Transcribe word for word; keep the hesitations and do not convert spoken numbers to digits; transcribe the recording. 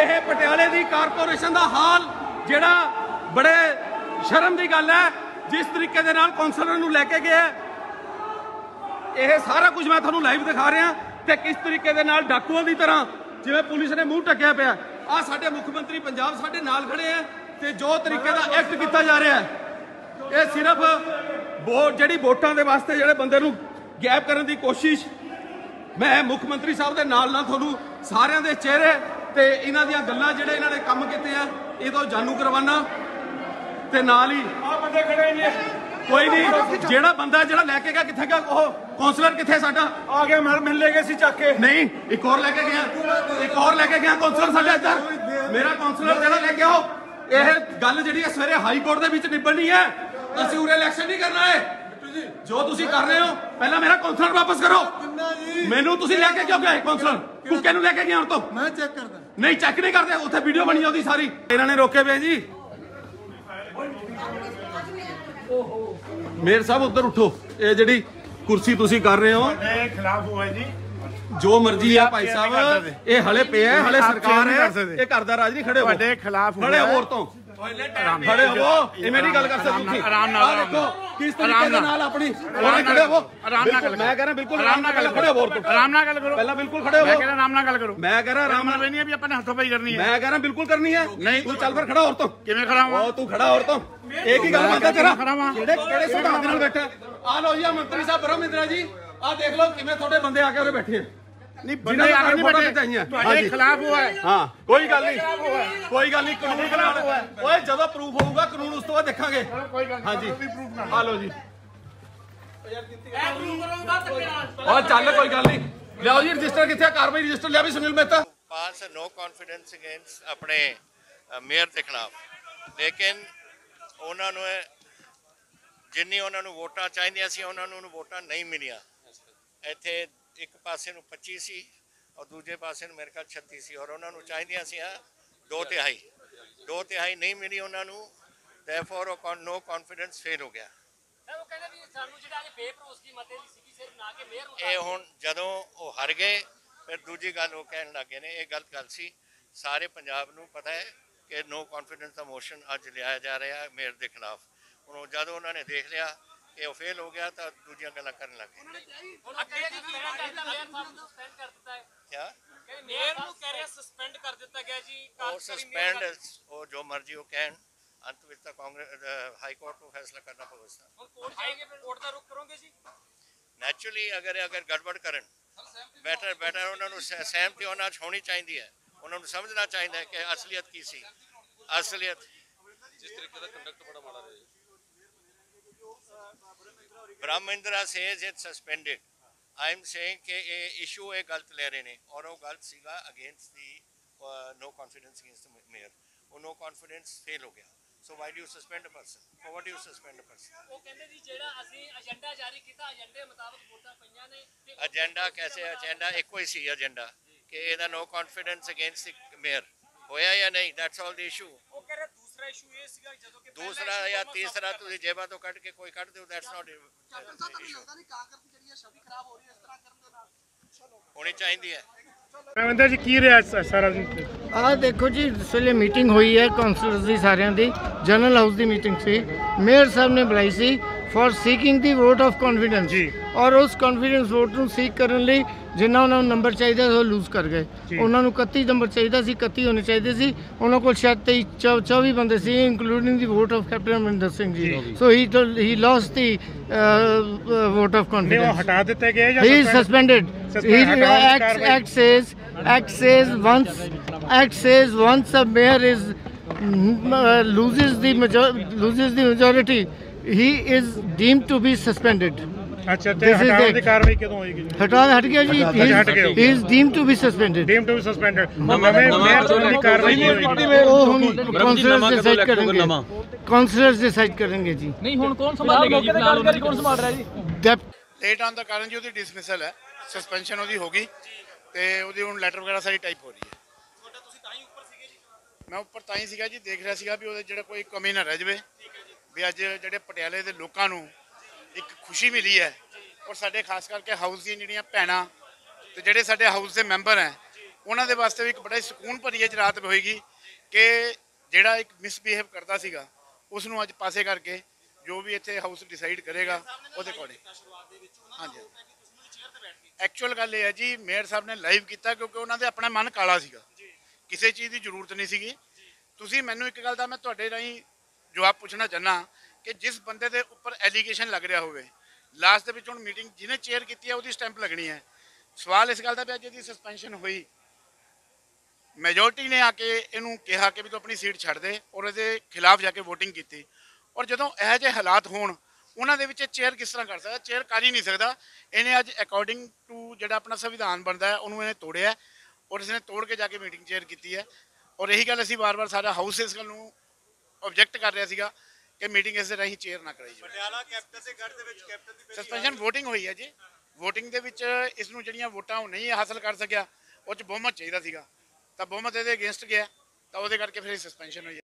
ਇਹ ਪਟਿਆਲੇ ਦੀ ਕਾਰਪੋਰੇਸ਼ਨ ਦਾ ਹਾਲ ਜਿਹੜਾ ਬੜੇ ਸ਼ਰਮ ਦੀ ਗੱਲ ਹੈ, जिस तरीके दे नाल कौंसलर नूं लैके गया, यह सारा कुछ मैं तुहानूं लाइव दिखा रहा ते किस तरीके दे नाल डाकुआं दी तरह जिवें पुलिस ने मूँह ढकिया पिया। आ साडे मुख मंत्री पंजाब साडे नाल खड़े हैं ते जो तरीके दा एक्ट किया जा रहा है, ये सिर्फ वोट जिहड़ी वोटां दे वास्ते जिहड़े बंदे नूं गैप करन दी कोशिश। मैं मुख मंत्री साहब दे नाल नाल तुहानूं सारिआं दे चेहरे ते इन्हां दीआं गल्लां जिहड़े इन्हां ने काम कीते आ इह तों जानू करवाना ते नाल ही कोई नहीं जेड़ा बंदा जेड़ा लैके गया किथे गया, वो कौंसलर किथे साडा आ गया, मैं मिल ले गए सी चक के नहीं, एक और लेके गया, एक और लेके गया कौंसलर साडे इधर। मेरा कौंसलर जेड़ा लेके आओ, यह गल जिहड़ी है सवेरे हाई कोर्ट दे विच निबड़नी है। असीं उरे इलैक्शन नहीं करना है, जो तुसीं कर रहे हो पहला मेरा कौंसलर वापस करो। मैनू तुसीं लेके क्यों गए कौंसलर, कुक्के नूं लेके गया तो मैं चेक करदा नहीं, चेक नहीं करते, उत्थे वीडियो बनी ओदी सारी। इन्हां ने रोके पे जी। मेयर साहब उधर उठो, ये जी कुर्सी तुसी कर रहे हो खिलाफ हुआ जी, जो मर्जी है भाई साहब, ये हले पे है, हले सरकार है, ये घर दा राज नहीं। खड़े हो खिलाफ खड़े हो औरतों खड़े हो, ये मेरी गल कर सकते आराम नाल देखो किस तरीके दे नाल अपनी खड़े हो। मैं कह रहा बिल्कुल आराम नाल खड़े हो, औरतों आराम नाल गल करो, पहला बिल्कुल खड़े हो, मैं कह रहा आराम नाल गल करो, मैं कह रहा आराम नाल नहीं है, अभी अपने हाथों पाई करनी है, मैं कह रहा बिल्कुल करनी है। नहीं तू चल फिर खड़ा औरतों, किवें खड़ा हो तू, खड़ा औरतों एक ही गल बनदा तेरा, किहड़े किहड़े सिद्धांत नाल बैठा। आ लो जी मंत्री साहब ब्रह्मिंद्रा जी, आ देख लो किवें थोड़े बंदे आके उरे बैठे हैं, नहीं बंदे आके नहीं बैठे तुम्हारे खिलाफ हुआ है। हां कोई गल नहीं, कोई गल नहीं, कानून खिलाफ हुआ है। ओए जदों प्रूफ होऊगा कानून उस तो बाद देखांगे। हां जी आ लो जी, और चल कोई गल नहीं, लियाओ जी रजिस्टर किथे, कार्रवाई रजिस्टर लिया भी Sunil Mehta pass no confidence against अपने मेयर के खिलाफ, लेकिन उन्होंने जिन्नी उन्होंने वोटां चाहिए सी उन्होंने वोटां नहीं मिलियां। इत्थे एक पासे नूं पच्ची सी और दूजे पासे नूं मेरे ख्याल छत्ती सी, और उन्होंने चाहिए सी दो तिहाई, दो तिहाई नहीं मिली उन्होंने, देयरफॉर नो कॉन्फिडेंस फेल हो गया। ये हुण जदों वो हार गए फिर दूजी गल वो कहन लग गए ने, ये गलत गल सी। सारे पंजाब नूं पता है कि नो कॉन्फिडेंस का मोशन अज लिया जा रहा है मेयर के खिलाफ। हूँ जदों उन्होंने देख लिया कि वो फेल हो गया तो दूजिया गल्लां करन लग गए। क्या सस्पेंड वो जो मर्जी वो कहन, अंत में तो कांग्रेस हाई कोर्ट को फैसला करना पवेगा। नैचुरली अगर अगर गड़बड़ करन बैटर बैटर उन्होंने सहमति होना होनी चाहिए है, उन्होंने समझना चाहिए कि असलियत की सी, असलियत जिस तरीके का कंडक्ट बड़ा माड़ा रहा। Brahmindra says it suspended, I am saying कि ये इशू एक गलत ले रहे हैं और वो गलत सीगा against the no confidence against the mayor. वो नो कॉन्फिडेंस फेल हो गया, so why do you suspend a person, for what do you suspend a person. वो कहंदे जी जेड़ा असि एजेंडा जारी कीता एजेंडे मुताबिक वोटां पईयां ने, एजेंडा कैसे एजेंडा एको ही सी एजेंडा कि एदा no confidence against the mayor होया या नहीं, दैट्स ऑल द इशू। वो कह रहे दूसरा इशू ये सीगा जदों कि दूसरा या तीसरा तुसीं जेबा तो कट के कोई कट दो, दैट्स नॉट इशू। होनी चाहिए है। रविंदर जी की रहा सारा आ देखो जी जिस वे मीटिंग हुई है कौंसलर्स की सारिਆਂ ਦੀ जनरल हाउस की मीटिंग सी, मेयर साहब ने बुलाई सी for seeking the vote of confidence, और उस कॉन्फिडेंस वोट ਨੂੰ सीक ਕਰਨ ਲਈ जिन्ना उन्होंने नंबर चाहिए वो लूज कर गए। उन्होंने इकतीस नंबर चाहिए सी, इकतीस होने चाहिए सी, उन्होंने को शायद तेईस चौबीस बंदे सी including the vote of captain Amarinder Singh ji. So he he lost the vote of confidence, हटा दिते गए या he is suspended. Act says act says once act says once a mayor is loses the major loses the majority, he is deemed to be suspended। अच्छा ते हटाने दी कार्रवाई कदों होएगी? हटा हट गया जी, he is deemed to be suspended, deemed to be suspended। नवे मेयर चुनने दी कार्रवाई नहीं होएगी, वो हम काउंसलर्स डिसाइड करेंगे, काउंसलर्स डिसाइड करेंगे जी। नहीं हुन कौन संभालेगा जी, फिलहाल उन्हें कौन संभाल रहा है जी? लेट आने का कारण जी ਉਹਦੀ डिसमिसल है, सस्पेंशन ਉਹਦੀ हो गई ਤੇ ਉਹਦੀ ਹੁਣ ਲੈਟਰ ਵਗੈਰਾ ਸਾਰੀ ਟਾਈਪ ਹੋ ਰਹੀ ਹੈ। ਤੁਹਾਡਾ ਤੁਸੀਂ ਤਾਂ ਹੀ ਉੱਪਰ ਸੀਗੇ ਜੀ? ਮੈਂ ਉੱਪਰ ਤਾਂ ਹੀ ਸੀਗਾ ਜੀ, ਦੇਖ ਰਿਹਾ ਸੀਗਾ ਵੀ ਉਹਦੇ ਜਿਹੜਾ ਕੋਈ ਕਮੀ ਨਾ ਰਹਿ ਜਾਵੇ, ਵੀ ਅੱਜ ਜਿਹੜੇ ਪਟਿਆਲੇ ਦੇ ਲੋਕਾਂ ਨੂੰ ਇੱਕ ਖੁਸ਼ੀ ਮਿਲੀ ਹੈ, ਔਰ ਸਾਡੇ ਖਾਸ ਕਰਕੇ ਹਾਊਸ ਦੀਆਂ ਜਿਹੜੀਆਂ ਭੈਣਾਂ ਤੇ ਜਿਹੜੇ ਸਾਡੇ ਹਾਊਸ ਦੇ ਮੈਂਬਰ ਹੈ ਉਹਨਾਂ ਦੇ ਵਾਸਤੇ ਵੀ ਇੱਕ ਬੜਾ ਹੀ ਸਕੂਨ ਭਰੀ ਇਹ ਰਾਤ ਹੋਏਗੀ ਕਿ ਜਿਹੜਾ ਇੱਕ ਮਿਸਬਿਹੇਵ ਕਰਦਾ ਸੀਗਾ ਉਸ ਨੂੰ ਅੱਜ ਪਾਸੇ ਕਰਕੇ ਜੋ ਵੀ ਇੱਥੇ ਹਾਊਸ ਡਿਸਾਈਡ ਕਰੇਗਾ ਉਹਦੇ ਅਕੋਰਡਿੰਗ। ਹਾਂਜੀ ਐਕਚੁਅਲ ਗੱਲ ਇਹ ਹੈ ਜੀ ਮੇਅਰ ਸਾਹਿਬ ਨੇ ਲਾਈਵ ਕੀਤਾ ਕਿਉਂਕਿ ਉਹਨਾਂ ਦੇ ਆਪਣਾ ਮਨ ਕਾਲਾ ਸੀਗਾ, ਕਿਸੇ ਚੀਜ਼ ਦੀ ਜ਼ਰੂਰਤ ਨਹੀਂ ਸੀਗੀ। ਤੁਸੀਂ ਮੈਨੂੰ ਇੱਕ ਗੱਲ ਦਾ ਮੈਂ ਤੁਹਾਡੇ ਰਾਹੀਂ ਜਵਾਬ ਪੁੱਛਣਾ ਚਾਹੁੰਦਾ ਕਿ ਜਿਸ ਬੰਦੇ ਦੇ ਉੱਪਰ ਐਲੀਗੇਸ਼ਨ ਲੱਗ ਰਿਹਾ ਹੋਵੇ ਲਾਸਟ ਦੇ ਵਿੱਚ ਹੁਣ ਮੀਟਿੰਗ ਜਿਹਨੇ ਚੇਅਰ ਕੀਤੀ ਹੈ ਉਹਦੀ ਸਟੈਂਪ ਲੱਗਣੀ ਹੈ। ਸਵਾਲ ਇਸ ਗੱਲ ਦਾ ਪਿਆ ਜਿਹਦੀ ਸਸਪੈਂਸ਼ਨ ਹੋਈ ਮੈਜੋਰਟੀ ਨੇ ਆ ਕੇ ਇਹਨੂੰ ਕਿਹਾ ਕਿ ਵੀ ਤੂੰ ਆਪਣੀ ਸੀਟ ਛੱਡ ਦੇ ਔਰ ਇਹਦੇ ਖਿਲਾਫ ਜਾ ਕੇ VOTING ਕੀਤੀ ਔਰ ਜਦੋਂ ਇਹੋ ਜਿਹੇ ਹਾਲਾਤ ਹੋਣ ਉਹਨਾਂ ਦੇ ਵਿੱਚ ਚੇਅਰ ਕਿਸ ਤਰ੍ਹਾਂ ਕਰ ਸਕਦਾ? ਚੇਅਰ ਕਰ ਹੀ ਨਹੀਂ ਸਕਦਾ। ਇਹਨੇ ਅੱਜ ਅਕੋਰਡਿੰਗ ਟੂ ਜਿਹੜਾ ਆਪਣਾ ਸੰਵਿਧਾਨ ਬਣਦਾ ਹੈ ਉਹਨੂੰ ਇਹਨੇ ਤੋੜਿਆ ਔਰ ਇਸਨੇ ਤੋੜ ਕੇ ਜਾ ਕੇ ਮੀਟਿੰਗ ਚੇਅਰ ਕੀਤੀ ਹੈ ਔਰ ਇਹੀ ਗੱਲ ਅਸੀਂ ਵਾਰ-ਵਾਰ ਸਾਰਾ ਹਾਊਸ ਇਸ ਗੱਲ ਨੂੰ ਆਬਜੈਕਟ ਕਰ ਰਿਹਾ ਸੀਗਾ ਕਿ ਮੀਟਿੰਗ ਇਸ ਦੇ ਰਾਹੀਂ ਚੇਅਰ ਨਾ ਕਰਾਈ ਜਾਵੇ। ਪਟਿਆਲਾ ਕੈਪਟਨ ਦੇ ਗੜ ਦੇ ਵਿੱਚ ਕੈਪਟਨ ਦੀ ਸਸਪੈਂਸ਼ਨ VOTING ਹੋਈ ਹੈ ਜੀ। VOTING ਦੇ ਵਿੱਚ ਇਸ ਨੂੰ ਜਿਹੜੀਆਂ ਵੋਟਾਂ ਉਹ ਨਹੀਂ ਹਾਸਲ ਕਰ ਸਕਿਆ ਉਹ 'ਚ ਬਹੁਮਤ ਚਾਹੀਦਾ ਸੀਗਾ ਤਾਂ ਬਹੁਮਤ ਇਹਦੇ ਅਗੇਂਸਟ ਗਿਆ ਤਾਂ ਉਹਦੇ ਕਰਕੇ ਫਿਰ ਸਸਪੈਂਸ਼ਨ ਹੋਈ ਹੈ।